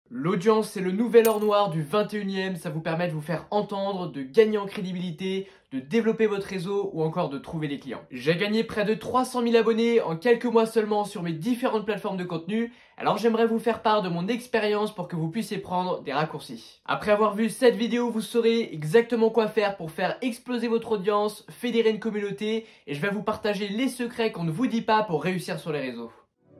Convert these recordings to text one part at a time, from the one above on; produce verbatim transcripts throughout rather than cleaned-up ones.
L'audience, c'est le nouvel or noir du vingt et unième, ça vous permet de vous faire entendre, de gagner en crédibilité, de développer votre réseau ou encore de trouver des clients. J'ai gagné près de trois cent mille abonnés en quelques mois seulement sur mes différentes plateformes de contenu, alors j'aimerais vous faire part de mon expérience pour que vous puissiez prendre des raccourcis. Après avoir vu cette vidéo, vous saurez exactement quoi faire pour faire exploser votre audience, fédérer une communauté et je vais vous partager les secrets qu'on ne vous dit pas pour réussir sur les réseaux.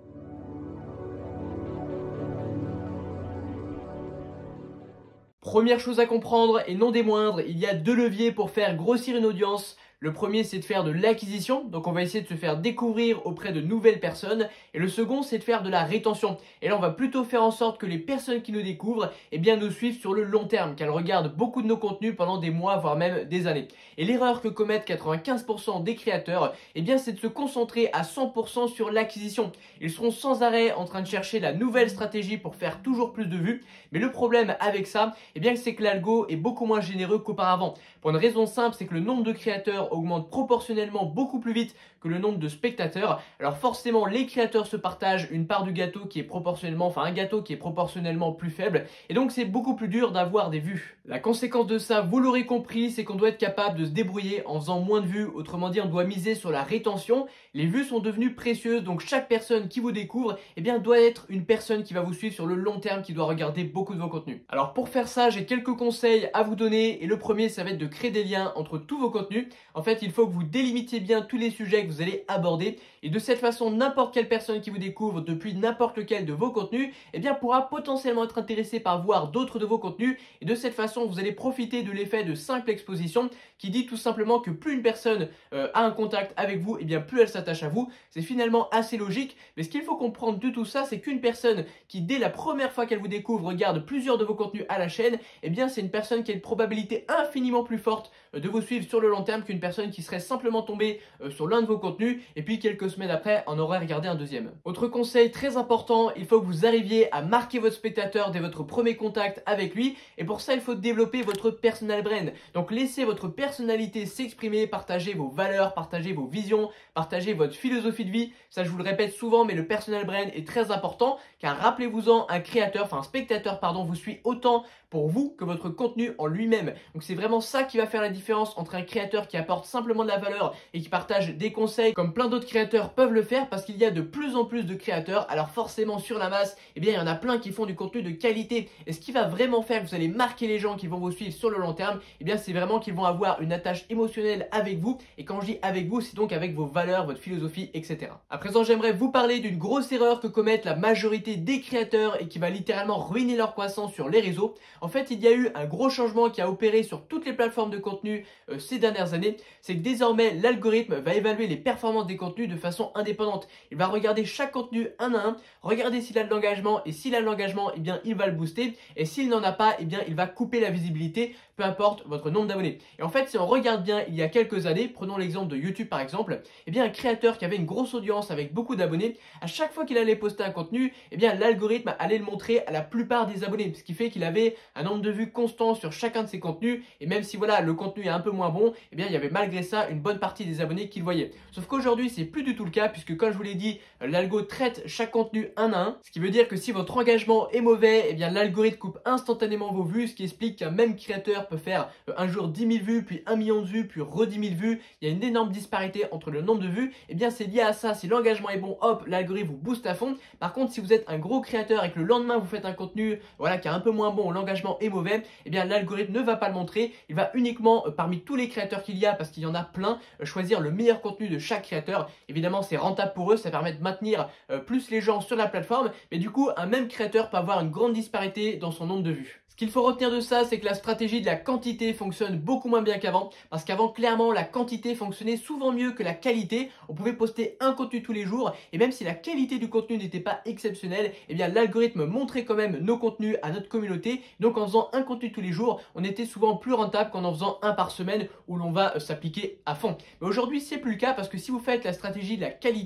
Première chose à comprendre, et non des moindres, il y a deux leviers pour faire grossir une audience. Le premier, c'est de faire de l'acquisition, donc on va essayer de se faire découvrir auprès de nouvelles personnes. Et le second, c'est de faire de la rétention. Et là, on va plutôt faire en sorte que les personnes qui nous découvrent eh bien, nous suivent sur le long terme, qu'elles regardent beaucoup de nos contenus pendant des mois, voire même des années. Et l'erreur que commettent quatre-vingt-quinze pour cent des créateurs, eh bien, c'est de se concentrer à cent pour cent sur l'acquisition. Ils seront sans arrêt en train de chercher la nouvelle stratégie pour faire toujours plus de vues. Mais le problème avec ça, eh bien, c'est que l'algo est beaucoup moins généreux qu'auparavant. Pour une raison simple, c'est que le nombre de créateurs augmente proportionnellement beaucoup plus vite que le nombre de spectateurs. Alors forcément, les créateurs se partagent une part du gâteau qui est proportionnellement, enfin un gâteau qui est proportionnellement plus faible. Et donc, c'est beaucoup plus dur d'avoir des vues. La conséquence de ça, vous l'aurez compris, c'est qu'on doit être capable de se débrouiller en faisant moins de vues. Autrement dit, on doit miser sur la rétention. Les vues sont devenues précieuses, donc chaque personne qui vous découvre, eh bien, doit être une personne qui va vous suivre sur le long terme, qui doit regarder beaucoup de vos contenus. Alors pour faire ça, j'ai quelques conseils à vous donner. Et le premier, ça va être de créer des liens entre tous vos contenus. En fait, il faut que vous délimitiez bien tous les sujets que vous allez aborder. Et de cette façon, n'importe quelle personne qui vous découvre depuis n'importe lequel de vos contenus, eh bien, pourra potentiellement être intéressée par voir d'autres de vos contenus. Et de cette façon, vous allez profiter de l'effet de simple exposition qui dit tout simplement que plus une personne euh, a un contact avec vous, eh bien, plus elle s'attache à vous. C'est finalement assez logique. Mais ce qu'il faut comprendre de tout ça, c'est qu'une personne qui, dès la première fois qu'elle vous découvre, regarde plusieurs de vos contenus à la chaîne, eh bien, c'est une personne qui a une probabilité infiniment plus forte de vous suivre sur le long terme qu'une personne qui serait simplement tombée euh, sur l'un de vos contenus et puis quelques semaines après en aurait regardé un deuxième. Autre conseil très important, il faut que vous arriviez à marquer votre spectateur dès votre premier contact avec lui et pour ça il faut développer votre personal brand. Donc laissez votre personnalité s'exprimer, partagez vos valeurs, partagez vos visions, partagez votre philosophie de vie. Ça je vous le répète souvent mais le personal brand est très important car rappelez-vous-en, un créateur, enfin un spectateur pardon, vous suit autant pour vous que votre contenu en lui-même. Donc c'est vraiment ça qui va faire la différence entre un créateur qui apporte simplement de la valeur et qui partage des conseils comme plein d'autres créateurs peuvent le faire parce qu'il y a de plus en plus de créateurs. Alors forcément sur la masse, eh bien il y en a plein qui font du contenu de qualité. Et ce qui va vraiment faire que vous allez marquer les gens qui vont vous suivre sur le long terme, eh bien c'est vraiment qu'ils vont avoir une attache émotionnelle avec vous. Et quand je dis avec vous, c'est donc avec vos valeurs, votre philosophie, et cetera. À présent, j'aimerais vous parler d'une grosse erreur que commettent la majorité des créateurs et qui va littéralement ruiner leur croissance sur les réseaux. En fait, il y a eu un gros changement qui a opéré sur toutes les plateformes de contenu euh, ces dernières années. C'est que désormais, l'algorithme va évaluer les performances des contenus de façon indépendante. Il va regarder chaque contenu un à un, regarder s'il a de l'engagement et s'il a de l'engagement, eh bien, il va le booster. Et s'il n'en a pas, eh bien, il va couper la visibilité, peu importe votre nombre d'abonnés. Et en fait, si on regarde bien, il y a quelques années, prenons l'exemple de YouTube par exemple, eh bien, un créateur qui avait une grosse audience avec beaucoup d'abonnés, à chaque fois qu'il allait poster un contenu, eh bien, l'algorithme allait le montrer à la plupart des abonnés, ce qui fait qu'il avait un nombre de vues constant sur chacun de ses contenus. Et même si voilà, le contenu est un peu moins bon, eh bien, il y avait malgré ça une bonne partie des abonnés qui le voyaient. Sauf qu'aujourd'hui, c'est plus du tout le cas puisque comme je vous l'ai dit, l'algo traite chaque contenu un à un, ce qui veut dire que si votre engagement est mauvais, eh bien, l'algorithme coupe instantanément vos vues, ce qui explique qu'un même créateur peut faire un jour dix mille vues, puis un million de vues, puis re dix mille vues. Il y a une énorme disparité entre le nombre de vues. Et bien, c'est lié à ça. Si l'engagement est bon, hop, l'algorithme vous booste à fond. Par contre, si vous êtes un gros créateur et que le lendemain vous faites un contenu, voilà, qui est un peu moins bon, l'engagement est mauvais, eh bien, l'algorithme ne va pas le montrer. Il va uniquement, euh, parmi tous les créateurs qu'il y a, parce qu'il y en a plein, euh, choisir le meilleur contenu de chaque créateur. Évidemment, c'est rentable pour eux. Ça permet de maintenir euh, plus les gens sur la plateforme. Mais du coup, un même créateur peut avoir une grande disparité dans son nombre de vues. Ce qu'il faut retenir de ça, c'est que la stratégie de la quantité fonctionne beaucoup moins bien qu'avant. Parce qu'avant, clairement, la quantité fonctionnait souvent mieux que la qualité. On pouvait poster un contenu tous les jours. Et même si la qualité du contenu n'était pas exceptionnelle, eh bien, l'algorithme montrait quand même nos contenus à notre communauté. Donc, en faisant un contenu tous les jours, on était souvent plus rentable qu'en en faisant un par semaine où l'on va euh, s'appliquer à fond. Mais aujourd'hui, c'est plus le cas parce que si vous faites la stratégie de la qualité,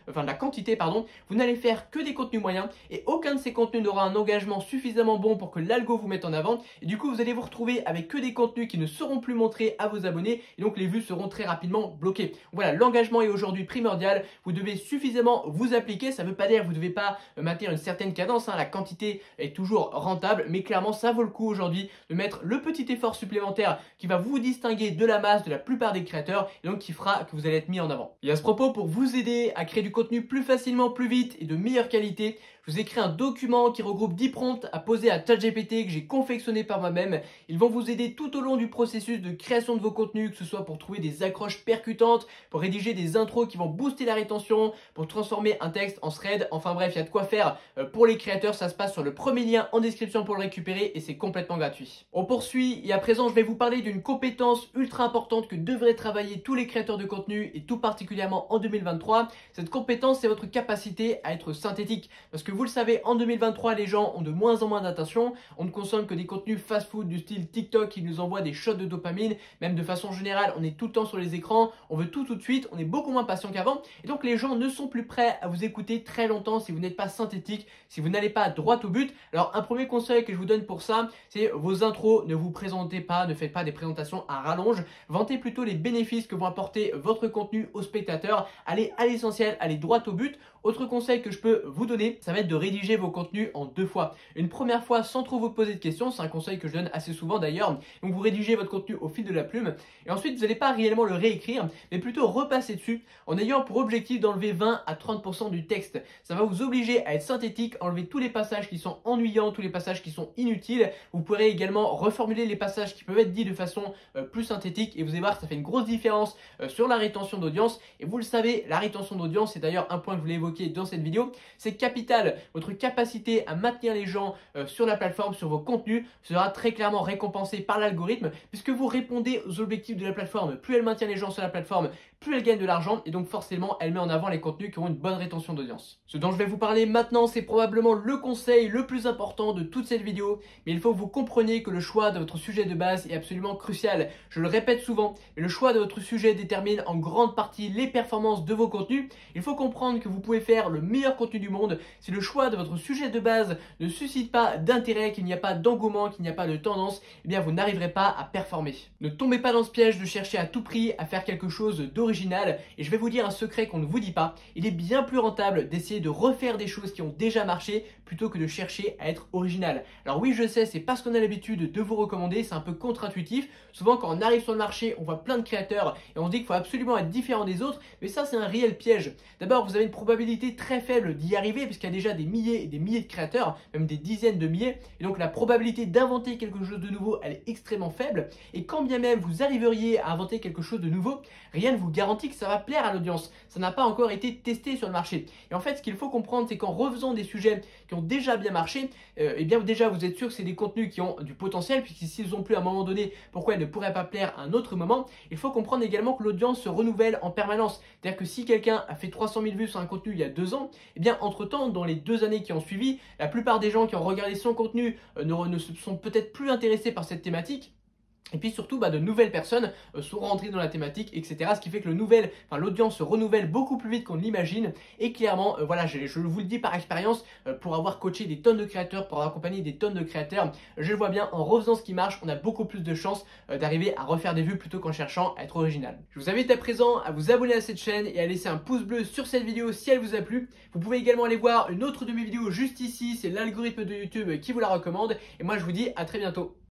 enfin de la quantité pardon, vous n'allez faire que des contenus moyens et aucun de ces contenus n'aura un engagement suffisamment bon pour que l'algo vous mette en avant et du coup vous allez vous retrouver avec que des contenus qui ne seront plus montrés à vos abonnés et donc les vues seront très rapidement bloquées. Voilà, l'engagement est aujourd'hui primordial, vous devez suffisamment vous appliquer, ça ne veut pas dire que vous ne devez pas maintenir une certaine cadence, hein. La quantité est toujours rentable mais clairement ça vaut le coup aujourd'hui de mettre le petit effort supplémentaire qui va vous distinguer de la masse de la plupart des créateurs et donc qui fera que vous allez être mis en avant. Et à ce propos, pour vous aider à créer du contenu plus facilement, plus vite et de meilleure qualité, je vous ai créé un document qui regroupe dix prompts à poser à ChatGPT que j'ai confectionné par moi-même. Ils vont vous aider tout au long du processus de création de vos contenus, que ce soit pour trouver des accroches percutantes, pour rédiger des intros qui vont booster la rétention, pour transformer un texte en thread. Enfin bref, il y a de quoi faire pour les créateurs. Ça se passe sur le premier lien en description pour le récupérer et c'est complètement gratuit. On poursuit et à présent, je vais vous parler d'une compétence ultra importante que devraient travailler tous les créateurs de contenu et tout particulièrement en deux mille vingt-trois. Cette compétence, c'est votre capacité à être synthétique. Parce que vous le savez, en deux mille vingt-trois, les gens ont de moins en moins d'attention. On ne consomme que des contenus fast-food du style TikTok qui nous envoie des shots de dopamine. Même de façon générale, on est tout le temps sur les écrans. On veut tout tout de suite. On est beaucoup moins patient qu'avant. Et donc, les gens ne sont plus prêts à vous écouter très longtemps si vous n'êtes pas synthétique, si vous n'allez pas droit au but. Alors, un premier conseil que je vous donne pour ça, c'est vos intros. Ne vous présentez pas, ne faites pas des présentations à rallonge. Vantez plutôt les bénéfices que vont apporter votre contenu aux spectateurs. Allez à l'essentiel, allez droit au but. Autre conseil que je peux vous donner, ça va être de rédiger vos contenus en deux fois. Une première fois sans trop vous poser de questions, c'est un conseil que je donne assez souvent d'ailleurs. Donc vous rédigez votre contenu au fil de la plume et ensuite vous n'allez pas réellement le réécrire, mais plutôt repasser dessus en ayant pour objectif d'enlever vingt à trente pour cent du texte. Ça va vous obliger à être synthétique, enlever tous les passages qui sont ennuyants, tous les passages qui sont inutiles. Vous pourrez également reformuler les passages qui peuvent être dits de façon euh, plus synthétique et vous allez voir que ça fait une grosse différence euh, sur la rétention d'audience. Et vous le savez, la rétention d'audience, c'est d'ailleurs un point que je voulais évoquer dans cette vidéo, c'est capital. Votre capacité à maintenir les gens euh, sur la plateforme, sur vos contenus, sera très clairement récompensée par l'algorithme puisque vous répondez aux objectifs de la plateforme. Plus elle maintient les gens sur la plateforme, plus elle gagne de l'argent et donc forcément elle met en avant les contenus qui ont une bonne rétention d'audience. Ce dont je vais vous parler maintenant, c'est probablement le conseil le plus important de toute cette vidéo, mais il faut que vous compreniez que le choix de votre sujet de base est absolument crucial. Je le répète souvent, mais le choix de votre sujet détermine en grande partie les performances de vos contenus. Il faut comprendre que vous pouvez faire le meilleur contenu du monde. Si le choix de votre sujet de base ne suscite pas d'intérêt, qu'il n'y a pas d'engouement, qu'il n'y a pas de tendance, eh bien vous n'arriverez pas à performer. Ne tombez pas dans ce piège de chercher à tout prix à faire quelque chose d'original. Et je vais vous dire un secret qu'on ne vous dit pas. Il est bien plus rentable d'essayer de refaire des choses qui ont déjà marché plutôt que de chercher à être original. Alors oui, je sais, c'est pas ce qu'on a l'habitude de vous recommander, c'est un peu contre-intuitif. Souvent quand on arrive sur le marché, on voit plein de créateurs et on se dit qu'il faut absolument être différent des autres, mais ça c'est un réel piège. D'abord, vous avez une probabilité très faible d'y arriver puisqu'il y a déjà des milliers et des milliers de créateurs, même des dizaines de milliers, et donc la probabilité d'inventer quelque chose de nouveau, elle est extrêmement faible. Et quand bien même vous arriveriez à inventer quelque chose de nouveau, rien ne vous garantit que ça va plaire à l'audience. Ça n'a pas encore été testé sur le marché. Et en fait, ce qu'il faut comprendre, c'est qu'en refaisant des sujets qui ont déjà bien marché, euh, et bien déjà vous êtes sûr que c'est des contenus qui ont du potentiel, puisque s'ils ont plu à un moment donné, pourquoi ils ne pourraient pas plaire à un autre moment? Il faut comprendre également que l'audience se renouvelle en permanence. C'est-à-dire que si quelqu'un a fait trois cent mille vues sur un contenu il y a deux ans, et bien entre-temps, dans les deux années qui ont suivi, la plupart des gens qui ont regardé son contenu euh, ne, ne se sont peut-être plus intéressés par cette thématique. Et puis surtout, bah, de nouvelles personnes euh, sont rentrées dans la thématique, et cetera. Ce qui fait que le nouvel, enfin, l'audience se renouvelle beaucoup plus vite qu'on l'imagine. Et clairement, euh, voilà, je, je vous le dis par expérience, euh, pour avoir coaché des tonnes de créateurs, pour avoir accompagné des tonnes de créateurs, je le vois bien, en refaisant ce qui marche, on a beaucoup plus de chances euh, d'arriver à refaire des vues plutôt qu'en cherchant à être original. Je vous invite à présent à vous abonner à cette chaîne et à laisser un pouce bleu sur cette vidéo si elle vous a plu. Vous pouvez également aller voir une autre de mes vidéos juste ici, c'est l'algorithme de YouTube qui vous la recommande. Et moi, je vous dis à très bientôt.